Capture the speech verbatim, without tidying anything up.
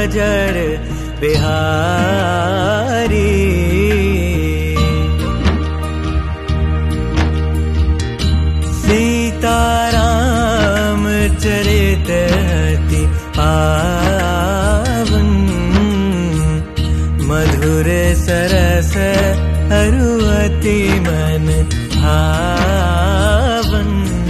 जड़ बिहारी। सीताराम चरित अति पावन, मधुर सरस अरु अति मन भावन।